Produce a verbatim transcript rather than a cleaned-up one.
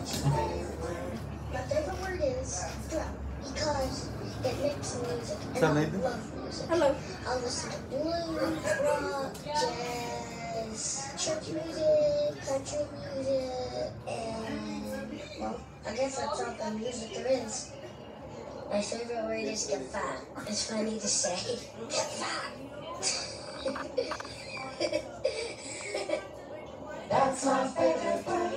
My favorite word is drill because it makes music and So I maybe? love music. Hello. I listen to blues, rock, jazz, church music, country music, and, well, I guess that's all the music there is. My favorite word is get fat. It's funny to say. Get fat. That's my favorite word.